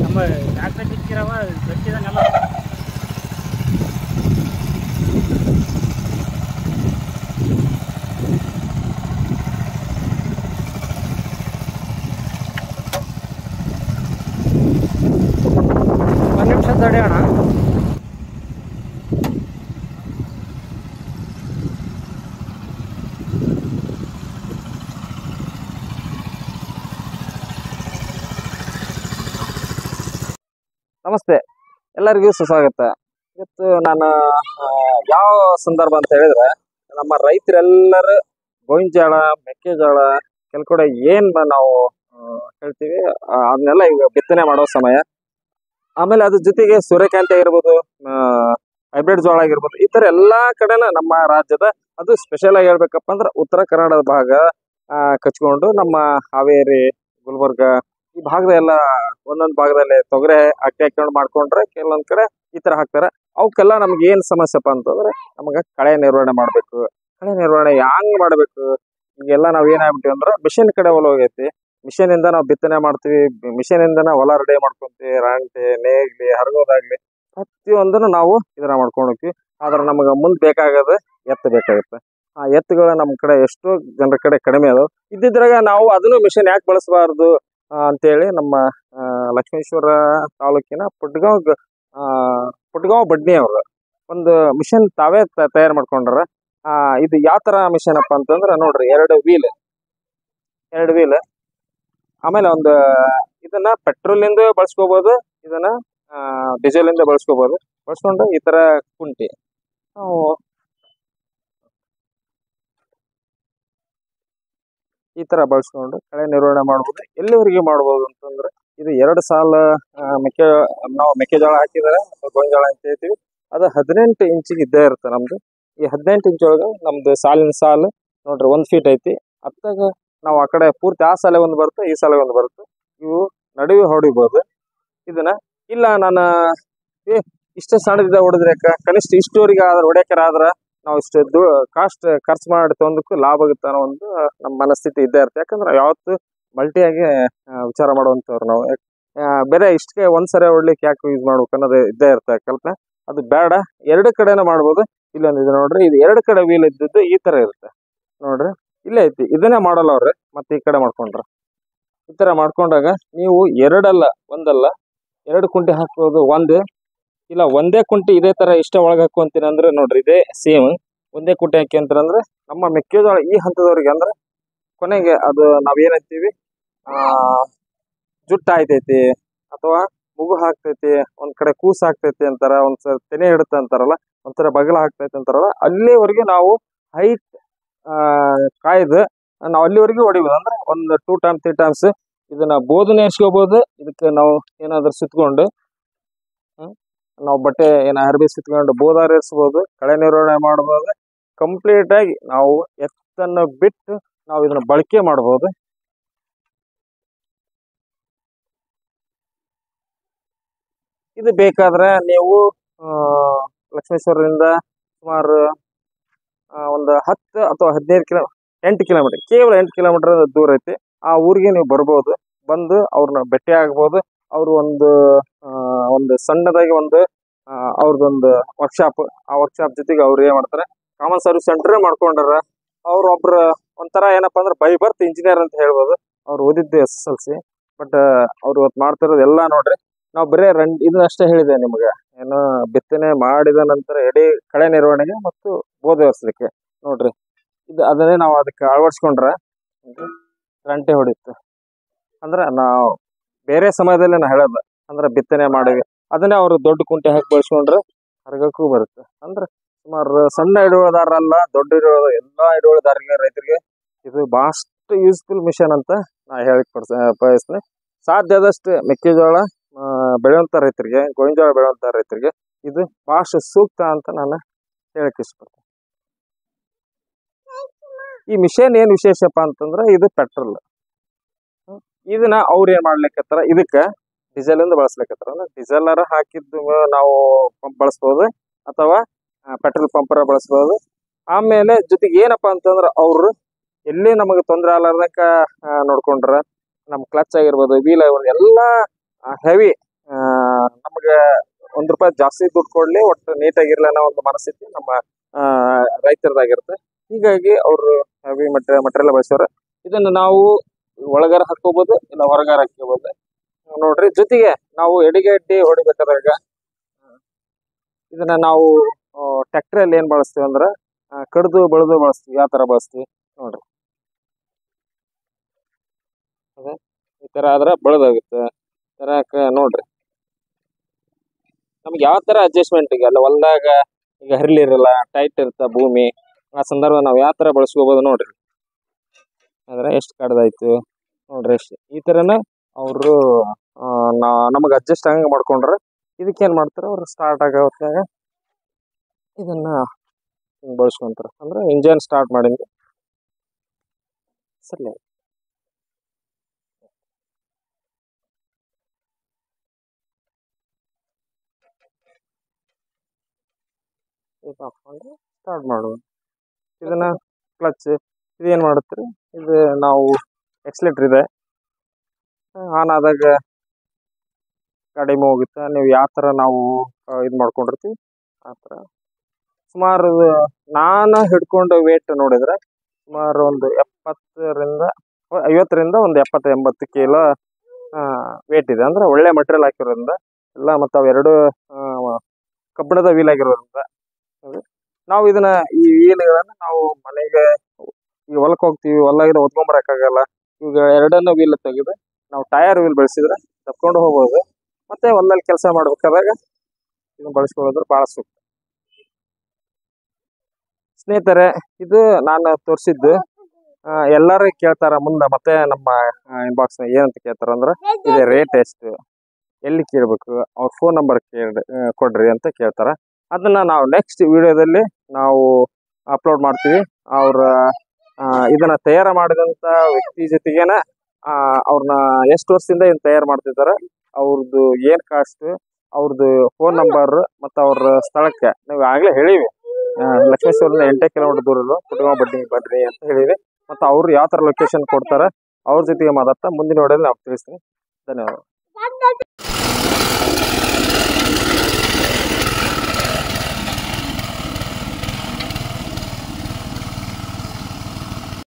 ನಮ್ಮ ಟ್ರ್ಯಾಕ್ಟರ್ ಬಿಚ್ಚಿರವ ಗಟ್ಟಿದನ್ನೆಲ್ಲ ಒಂದು ನಿಮಿಷ ತಡೆಯೋಣ. ನಮಸ್ತೆ, ಎಲ್ಲರಿಗೂ ಸುಸ್ವಾಗತ. ಇವತ್ತು ನಾನು ಯಾವ ಸಂದರ್ಭ ಅಂತ ಹೇಳಿದ್ರೆ, ನಮ್ಮ ರೈತರೆಲ್ಲರೂ ಗೋವಿನಜೋಳ, ಮೆಕ್ಕೆಜೋಳ ಕೆಲ ಕಡೆ ಏನ್ ನಾವು ಹೇಳ್ತೀವಿ ಅದನ್ನೆಲ್ಲ ಈಗ ಬಿತ್ತನೆ ಮಾಡೋ ಸಮಯ. ಆಮೇಲೆ ಅದ್ರ ಜೊತೆಗೆ ಸೂರ್ಯಕಾಂತಿ ಆಗಿರ್ಬೋದು, ಹೈಬ್ರಿಡ್ ಜೋಳ ಆಗಿರ್ಬೋದು, ಈ ತರ ಎಲ್ಲಾ ಕಡೆನ ನಮ್ಮ ರಾಜ್ಯದ, ಅದು ಸ್ಪೆಷಲ್ ಆಗಿ ಹೇಳ್ಬೇಕಪ್ಪ ಅಂದ್ರೆ ಉತ್ತರ ಕನ್ನಡದ ಭಾಗ ಕಚ್ಕೊಂಡು ನಮ್ಮ ಹಾವೇರಿ, ಗುಲ್ಬರ್ಗ ಈ ಭಾಗದ ಎಲ್ಲ ಒಂದೊಂದು ಭಾಗದಲ್ಲಿ ತೊಗರೆ ಹಾಕೊಂಡು ಮಾಡ್ಕೊಂಡ್ರೆ, ಕೆಲವೊಂದ್ ಕಡೆ ಈ ತರ ಹಾಕ್ತಾರೆ. ಅವಕ್ಕೆಲ್ಲ ನಮ್ಗೆ ಏನ್ ಸಮಸ್ಯೆಪ್ಪ ಅಂತಂದ್ರೆ, ನಮಗ ಕಳೆ ನಿರ್ವಹಣೆ ಮಾಡ್ಬೇಕು. ಕಳೆ ನಿರ್ವಹಣೆ ಹೆಂಗ್ ಮಾಡ್ಬೇಕು? ಈಗೆಲ್ಲ ನಾವ್ ಏನಾಗ್ಬಿಟ್ಟಿವಿ ಅಂದ್ರೆ ಮಿಷಿನ್ ಕಡೆ ಹೊಲ ಹೋಗೈತಿ. ಮಿಷಿನ್ ಇಂದ ನಾವು ಬಿತ್ತನೆ ಮಾಡ್ತೀವಿ, ಮಿಷಿನ್ ಇಂದನ ಹೊಲ ರೆಡಿ ಮಾಡ್ಕೊಂತೀವಿ. ರಂಟೆ, ನೇಗ್ಲಿ, ಹರಗೋದಾಗ್ಲಿ ಪ್ರತಿಯೊಂದನ್ನು ನಾವು ಇದನ್ನ ಮಾಡ್ಕೊಂಡು ಹೋಗ್ತೀವಿ. ಆದ್ರೆ ನಮಗ ಮುಂದ್ ಬೇಕಾಗದ ಎತ್ತು ಬೇಕಾಗುತ್ತೆ. ಆ ಎತ್ತುಗಳು ನಮ್ಮ ಕಡೆ ಎಷ್ಟೋ ಜನರ ಕಡೆ ಕಡಿಮೆ ಅದಾವ. ಇದ್ದಿದ್ರಾಗ ನಾವು ಅದನ್ನು ಮಿಷಿನ್ ಯಾಕೆ ಬಳಸಬಾರ್ದು ಅಂತೇಳಿ ನಮ್ಮ ಲಕ್ಷ್ಮೇಶ್ವರ ತಾಲೂಕಿನ ಪುಟ್ಗಾಂವ್ ಬಡ್ನಿ ಅವ್ರ ಒಂದು ಮಿಷನ್ ತಾವೇ ತಯಾರು ಮಾಡ್ಕೊಂಡ್ರ. ಇದು ಯಾವ ತರ ಮಿಷನ್ ಅಪ್ಪ ಅಂತಂದ್ರ ನೋಡ್ರಿ, ಎರಡು ವೀಲ್, ಆಮೇಲೆ ಒಂದು ಇದನ್ನ ಪೆಟ್ರೋಲ್ ಇಂದ ಬಳಸ್ಕೋಬಹುದು, ಇದನ್ನ ಡೀಸೆಲ್ ಇಂದ ಬಳಸ್ಕೋಬಹುದು. ಬಳಸ್ಕೊಂಡು ಈ ತರ ಕುಂಟಿ ನಾವು ಈ ತರ ಬಳಸ್ಕೊಂಡು ಕಳೆ ನಿರ್ವಹಣೆ ಮಾಡ್ಬೋದು. ಎಲ್ಲಿವರೆಗೆ ಮಾಡ್ಬೋದು ಅಂತಂದ್ರೆ, ಇದು 2 ಸಾಲ ನಾವು ಮೆಕ್ಕೆಜೋಳ ಹಾಕಿದರೆ ಗೋವಿನಜೋಳ ಅಂತ ಹೇಳ್ತೀವಿ. ಅದು 18 ಇಂಚಿಗೆ ಇದ್ದೇ ಇರುತ್ತೆ ನಮ್ದು. ಈ 18 ಇಂಚ್ ಒಳಗೆ ನಮ್ದು ಸಾಲಿನ ಸಾಲು ನೋಡ್ರಿ 1 ಫೀಟ್ ಐತಿ. ಅತ್ತಾಗ ನಾವು ಆ ಕಡೆ ಪೂರ್ತಿ ಆ ಸಾಲೆ ಒಂದು ಬರುತ್ತೆ, ಈ ಸಾಲೆ ಒಂದು ಬರುತ್ತೆ. ಇವು ನಡುವೆ ಹೊಡಿಬೋದು ಇದನ್ನ. ಇಲ್ಲ ನಾನು ಇಷ್ಟ ಸಣ್ಣದಿದ್ದ ಹೊಡೆದ್ರೆ ಕನಿಷ್ಠ ಇಷ್ಟುವರೆಗೆ ಆದ್ರೆ ಹೊಡ್ಯಾಕರ ಆದ್ರ ನಾವು ಇಷ್ಟು ಕಾಸ್ಟ್ ಖರ್ಚು ಮಾಡಿ ತಂದಕ್ಕೂ ಲಾಭ ಆಗುತ್ತೆ ಅನ್ನೋ ಒಂದು ನಮ್ಮ ಮನಸ್ಥಿತಿ ಇದ್ದೇ ಇರುತ್ತೆ. ಯಾಕಂದ್ರೆ ಯಾವತ್ತು ಮಲ್ಟಿಯಾಗಿ ವಿಚಾರ ಮಾಡುವಂಥವ್ರು ನಾವು. ಬೇರೆ ಇಷ್ಟಕ್ಕೆ ಒಂದ್ಸರಿ ಹೊಡ್ಲಿಕ್ಕೆ ಯಾಕೆ ಯೂಸ್ ಮಾಡ್ಬೇಕು ಅನ್ನೋದು ಇದ್ದೇ ಇರುತ್ತೆ ಕಲ್ಪನೆ. ಅದು ಬೇಡ, 2 ಕಡೆನೂ ಮಾಡ್ಬೋದು. ಇಲ್ಲೊಂದು ಇದು ನೋಡ್ರಿ, ಇದು 2 ಕಡೆ ವೀಲ್ ಇದ್ದದ್ದು ಈ ತರ ಇರುತ್ತೆ ನೋಡ್ರಿ. ಇಲ್ಲೇ ಐತಿ, ಇದನ್ನೇ ಮಾಡಲ್ಲ ಅವ್ರೆ. ಮತ್ತೆ ಈ ಕಡೆ ಮಾಡ್ಕೊಂಡ್ರ ಈ ತರ ಮಾಡ್ಕೊಂಡಾಗ ನೀವು ಒಂದಲ್ಲ 2 ಕುಂಟೆ ಹಾಕೋದು. ಇಲ್ಲ ಒಂದೇ ಕುಂಟೆ ಇದೇ ತರ ಇಷ್ಟ ಒಳಗೆ ಹಾಕೊಂತೀನಿ ಅಂದ್ರೆ ನೋಡ್ರಿ, ಇದೇ ಸೇಮ್ ಒಂದೇ ಕುಂಟೆ ಹಾಕಿ ಅಂತಂದ್ರೆ ನಮ್ಮ ಮೆಕ್ಕೆಜೋಳ ಈ ಹಂತದವ್ರಿಗೆ ಅಂದ್ರೆ ಕೊನೆಗೆ ಅದು ನಾವೇನಂತೀವಿ ಜುಟ್ಟ ಆಯ್ತೈತಿ ಅಥವಾ ಮುಗು ಹಾಕ್ತೈತಿ, ಒಂದ್ ಕಡೆ ಕೂಸ್ ಹಾಕ್ತೈತಿ ಅಂತಾರ, ಒಂದ್ಸಲ ತೆನೆ ಹಿಡುತ್ತೆ ಅಂತಾರಲ್ಲ, ಒಂದ್ಸಲ ಬಗಲ ಹಾಕ್ತೈತಿ ಅಂತಾರಲ್ಲ, ಅಲ್ಲಿವರೆಗೆ ನಾವು ಹೈಟ್ ಕಾಯ್ದು ನಾವು ಅಲ್ಲಿವರೆಗೂ ಹೊಡಿಬೋದು. ಅಂದ್ರೆ ಒಂದು 2 ಟೈಮ್ಸ್ 3 ಟೈಮ್ಸ್ ಇದನ್ನ ಬೋಧನೆ ಎರ್ಸ್ಕೋಬಹುದು. ಇದಕ್ಕೆ ನಾವು ಏನಾದ್ರು ಸುತ್ಕೊಂಡು ನಾವು ಬಟ್ಟೆ ಅರ್ಬಿ ಸುತ್ಕೊಂಡು ಬೋದಾರ ಎರ್ಸ್ಬೋದು, ಕಳೆ ನಿರ್ವಹಣೆ ಮಾಡ್ಬೋದು. ಕಂಪ್ಲೀಟ್ ಆಗಿ ನಾವು ಎತ್ತನ್ನು ಬಿಟ್ಟು ನಾವು ಇದನ್ನ ಬಳಕೆ ಮಾಡ್ಬೋದು. ಇದು ಬೇಕಾದ್ರೆ ನೀವು ಲಕ್ಷ್ಮೇಶ್ವರದಿಂದ ಸುಮಾರು ಒಂದು 10 ಅಥವಾ 15 8 ಕಿಲೋಮೀಟರ್, ಕೇವಲ 8 ಕಿಲೋಮೀಟರ್ ದೂರ ಐತಿ. ಆ ಊರಿಗೆ ನೀವು ಬರ್ಬೋದು. ಬಂದು ಅವ್ರನ್ನ ಭೇಟಿ ಆಗ್ಬೋದು. ಅವರು ಒಂದು ಸಣ್ಣದಾಗಿ ಅವ್ರದ್ದೊಂದು ವರ್ಕ್ಶಾಪ್, ಆ ವರ್ಕ್ಶಾಪ್ ಜೊತೆಗೆ ಅವ್ರು ಏನ್ ಮಾಡ್ತಾರೆ, ಕಾಮನ್ ಸರ್ವಿಸ್ ಸೆಂಟರ್ ಮಾಡ್ಕೊಂಡಾರ. ಅವ್ರ ಒಂಥರ ಏನಪ್ಪಾ ಅಂದ್ರೆ ಬೈ ಬರ್ತ್ ಇಂಜಿನಿಯರ್ ಅಂತ ಹೇಳ್ಬೋದು. ಅವ್ರು ಓದಿದ್ದು SSLC. ಬಟ್ ಅವ್ರು ಇವತ್ತು ಮಾಡ್ತಿರೋದು ಎಲ್ಲ ನೋಡ್ರಿ. ನಾವು ಬರೇ ಇದನ್ನಷ್ಟೇ ಹೇಳಿದೆ ನಿಮ್ಗೆ, ಏನು ಬಿತ್ತನೆ ಮಾಡಿದ ನಂತರ ಎಡೆ ಕಳೆ ನಿರ್ವಹಣೆಗೆ ಮತ್ತು ಬೋಧವರ್ಸಲಿಕ್ಕೆ ನೋಡ್ರಿ. ಅದನ್ನೇ ನಾವು ಅದಕ್ಕೆ ಅಳವಡಿಸ್ಕೊಂಡ್ರೆ ರಂಟೆ ಹೊಡಿತು ಅಂದ್ರೆ ನಾವು ಬೇರೆ ಸಮಯದಲ್ಲಿ ನಾ ಹೇಳೋದು ಅಂದ್ರೆ ಬಿತ್ತನೆ ಮಾಡಿ ಅದನ್ನೇ ಅವರು ದೊಡ್ಡ ಕುಂಟೆ ಹಾಕಿ ಬಳಸ್ಕೊಂಡ್ರೆ ಹರಗಕ್ಕೂ ಬರುತ್ತೆ. ಅಂದ್ರೆ ಸುಮಾರು ಸಣ್ಣ ಹಿಡುವಳಿದಾರಲ್ಲ, ದೊಡ್ಡ ಎಲ್ಲಾ ಹಿಡುವಳಿದಾರರಿಗೆ, ರೈತರಿಗೆ ಇದು ಬಹಳಷ್ಟು ಯೂಸ್ಫುಲ್ ಮಿಷನ್ ಅಂತ ನಾ ಹೇಳಕ್ ಬಯಸ್ತೀನಿ. ಸಾಧ್ಯ ಆದಷ್ಟು ಮೆಕ್ಕೆಜೋಳ ಬೆಳೆಯುವಂತ ರೈತರಿಗೆ, ಗೋವಿನಜೋಳ ಬೆಳೆಯುವಂತ ರೈತರಿಗೆ ಇದು ಬಹಳಷ್ಟು ಸೂಕ್ತ ಅಂತ ನಾನು ಹೇಳಕ್ ಇಷ್ಟಪಡ್ತೀನಿ. ಈ ಮಿಷನ್ ಏನ್ ವಿಶೇಷಪ್ಪ ಅಂತಂದ್ರೆ, ಇದು ಪೆಟ್ರೋಲ್. ಇದನ್ನ ಅವ್ರು ಏನ್ ಮಾಡ್ಲಿಕ್ಕತ್ತಾರ, ಇದಕ್ಕೆ ಡೀಸೆಲ್ ಇಂದ ಬಳಸ್ಲಿಕ್ಕತ್ತಾರ. ಅಂದ್ರೆ ಡೀಸೆಲ್ ಹಾಕಿದ್ದು ನಾವು ಪಂಪ್ ಬಳಸ್ಬೋದು ಅಥವಾ ಪೆಟ್ರೋಲ್ ಪಂಪರ ಬಳಸ್ಬೋದು. ಆಮೇಲೆ ಜೊತೆಗೆ ಏನಪ್ಪಾ ಅಂತಂದ್ರ ಅವ್ರು ಎಲ್ಲಿ ನಮಗೆ ತೊಂದರೆ ಆಗ್ಲಾರ್ದಕ್ಕ ನೋಡ್ಕೊಂಡ್ರ, ನಮ್ ಕ್ಲಚ್ ಆಗಿರ್ಬೋದು, ವೀಲ್ ಆಗಿರ್ಬೋದು, ಎಲ್ಲಾ ಹೆವಿ ನಮಗೆ ₹1 ಜಾಸ್ತಿ ದುಡ್ಡು ಕೊಡ್ಲಿ, ಒಟ್ಟು ನೀಟಾಗಿರ್ಲಿ ಅನ್ನೋ ಒಂದು ಮನಸ್ಥಿತಿ ನಮ್ಮ ರೈತರದಾಗಿರುತ್ತೆ. ಹೀಗಾಗಿ ಅವರು ಹೆವಿ ಮಟೀರಿಯಲ್ ಬಳಸೋರು. ಇದನ್ನ ನಾವು ಒಳಗಾರ ಹಾಕೋಬಹುದು, ಇಲ್ಲ ಹೊರಗಾರ ಹಾಕೋಬಹುದು ನೋಡ್ರಿ. ಜೊತೆಗೆ ನಾವು ಎಡಿಗೆ ಹೊಡಿಬೇಕಾದಾಗ ಇದನ್ನ ನಾವು ಟ್ರ್ಯಾಕ್ಟರ್ ಏನ್ ಬಳಸ್ತೀವಿ ಅಂದ್ರೆ ಕಡ್ದು ಬೆಳೆದು ಬಳಸ್ತೀವಿ. ಯಾವ ತರ ಬಳಸ್ತೀವಿ ನೋಡ್ರಿ. ಈ ತರ ಆದ್ರೆ ಬೆಳೆದೋಗುತ್ತೆ. ನೋಡ್ರಿ ನಮ್ಗೆ ಯಾವ ತರ ಅಡ್ಜಸ್ಟ್ಮೆಂಟ್ ಅಲ್ಲ ಹೊಲ್ದಾಗ ಈಗ ಹರಿಲಿರಲ್ಲ, ಟೈಟ್ ಇರ್ತ ಭೂಮಿ, ಆ ಸಂದರ್ಭ ನಾವ್ ಯಾವ ತರ ಬಳಸ್ಕೋಬಹುದು ನೋಡ್ರಿ. ಅಂದ್ರೆ ಎಷ್ಟು ಕಡ್ದಾಯ್ತು ನೋಡ್ರಿ. ಎಷ್ಟು ಈ ತರನ ಅವರು ನಮಗ್ ಅಡ್ಜಸ್ಟ್ ಆಗಂಗ ಮಾಡ್ಕೊಂಡ್ರ ಇದಕ್ಕೇನ್ ಮಾಡ್ತಾರ ಅವ್ರು ಸ್ಟಾರ್ಟ್ ಆಗೋ ಹೊತ್ನಾಗ ಇದನ್ನ ಬಳಸ್ಕೊಂತಾರ. ಅಂದ್ರೆ ಇಂಜನ್ ಸ್ಟಾರ್ಟ್ ಮಾಡಿಂದ ಸರಿ ಹಾಕೊಂಡು ಸ್ಟಾರ್ಟ್ ಮಾಡುವ. ಇದನ್ನ ಕ್ಲಚ್ ಇದೇನ್ ಮಾಡುತ್ತೀರಿ, ಇದು ನಾವು ಎಕ್ಸ್ಲೇಟರ್ ಇದೆ ಆನ್ ಆದಾಗ ಕಡಿಮೆ ಹೋಗುತ್ತೆ. ನೀವು ಯಾವ ತರ ನಾವು ಇದು ಮಾಡ್ಕೊಂಡಿರ್ತೀವಿ ಆ ತರ. ಸುಮಾರು ನಾನು ಹಿಡ್ಕೊಂಡು ವೇಟ್ ನೋಡಿದ್ರೆ ಸುಮಾರು ಒಂದು 50ರಿಂದ ಒಂದು 70-80 ಕಿಲೋ ವೇಟ್ ಇದೆ. ಅಂದ್ರೆ ಒಳ್ಳೆ ಮಟೀರಿಯಲ್ ಹಾಕಿರೋದ್ರಿಂದ ಎಲ್ಲ, ಮತ್ತು ಅವೆರಡು ಕಬ್ಬಿಣದ ವೀಲ್ ಆಗಿರೋದ್ರಿಂದ ನಾವು ಇದನ್ನ ಈ ವೀಲ್ಗಳನ್ನ ನಾವು ಮನೆಗೆ ಈಗ ಹೊಲಕ್ಕೆ ಹೋಗ್ತೀವಿ, ಹೊಲ್ಲಾಗಿದ ಹೊತ್ಕೊಂಬರಕ್ಕಾಗಲ್ಲ. ಈಗ ಎರಡನ್ನ ವೀಲ್ ತೆಗೆದು ನಾವು ಟೈರ್ ವೀಲ್ ಬಳಸಿದ್ರೆ ತಪ್ಕೊಂಡು ಹೋಗ್ಬೋದು. ಮತ್ತೆ ಹೊಲದಲ್ಲಿ ಕೆಲಸ ಮಾಡ್ಬೇಕಾದಾಗ ಇದನ್ನ ಬಳಸ್ಕೊಳ್ಳೋದ್ರೆ ಬಹಳ ಸೂಕ್ತ. ಸ್ನೇಹಿತರೆ, ಇದು ನಾನು ತೋರಿಸಿದ್ದು. ಎಲ್ಲಾರು ಕೇಳ್ತಾರ ಮುಂದೆ, ಮತ್ತೆ ನಮ್ಮ ಇನ್ಬಾಕ್ಸ್ ಏನಂತ ಕೇಳ್ತಾರ ಅಂದ್ರೆ ಇದು ರೇಟ್ ಎಷ್ಟು, ಎಲ್ಲಿ ಕೇಳ್ಬೇಕು, ಅವ್ರ ಫೋನ್ ನಂಬರ್ ಕೊಡ್ರಿ ಅಂತ ಕೇಳ್ತಾರ. ಅದನ್ನ ನಾವು ನೆಕ್ಸ್ಟ್ ವಿಡಿಯೋದಲ್ಲಿ ನಾವು ಅಪ್ಲೋಡ್ ಮಾಡ್ತೀವಿ. ಅವ್ರ ಇದನ್ನ ತಯಾರು ಮಾಡಿದಂತ ವ್ಯಕ್ತಿ ಜೊತೆಗೇನ ಅವ್ರನ್ನ ಎಷ್ಟು ವರ್ಷದಿಂದ ಇದನ್ನ ತಯಾರು ಮಾಡ್ತಿದ್ದಾರೆ, ಅವ್ರದ್ದು ಏನ್ ಕಾಸ್ಟ್, ಅವ್ರದ್ದು ಫೋನ್ ನಂಬರ್, ಮತ್ತು ಅವ್ರ ಸ್ಥಳಕ್ಕೆ ನಾವು ಆಗ್ಲೇ ಹೇಳಿವಿ. ಲಕ್ಷ್ಮೇಶ್ವರದಿಂದ 8 ಕಿಲೋಮೀಟರ್ ದೂರ ಕುಟುಂಬ ಬಡ್ಡಿ ಅಂತ ಹೇಳಿವಿ. ಮತ್ತು ಅವ್ರು ಯಾವ ತರ ಲೊಕೇಶನ್ ಕೊಡ್ತಾರೆ ಅವ್ರ ಜೊತೆಗೆ ಮಾತಾಡ್ತಾ ಮುಂದಿನ ವಿಡಿಯೋದಲ್ಲಿ ನಾವು ತಿಳಿಸ್ತೀನಿ. ಧನ್ಯವಾದ.